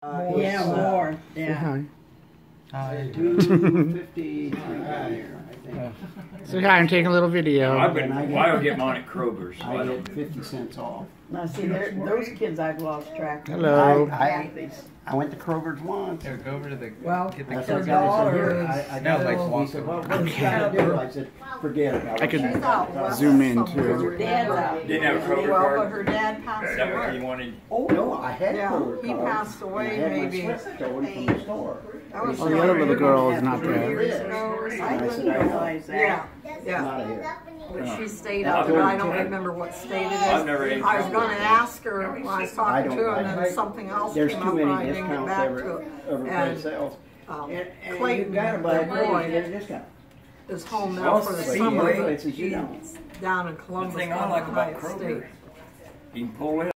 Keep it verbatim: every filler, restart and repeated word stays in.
Uh, Yeah, it's, uh, more, yeah. Hi. two fifty-three down here, I think. So hi, I'm taking a little video. I've been, well, I don't get mine at Kroger's. So I I don't. get fifty cents off. Now, see, there- those kids I've lost track of. Hello. I, I, I went to Kroger's once. Here, go over to the. Well, get the That's her what the guy said, here, daughter I, I is Now got like it. He walking. said, well, what do you gotta do? I said, forget it. I could She's out west zoom in, somewhere. too. Her dad's out. Didn't have a Kroger Well, card? but her dad passed Is that what you away. wanted? Oh, no, I had Yeah, Kroger he card, passed and away I had my maybe- slip stolen from the store. That was Oh, the other little girl is not three there. years ago or I something. said, I realize that. Yeah, I'm yeah. out of here. But she stayed out there. I don't remember what state it is. I've never eaten I was gonna ask her when I was I talking don't to her, and like then it. something else There's came too up, and many I didn't get discounts back every, to it. every And, place else. um, And, and Clayton, you gotta buy the a Kroger to boy, get a discount. is home now Well, for the see, summer, eh? but Places you he's don't. down in The Columbus, thing I like about Ohio State. Kroger, you can pull in.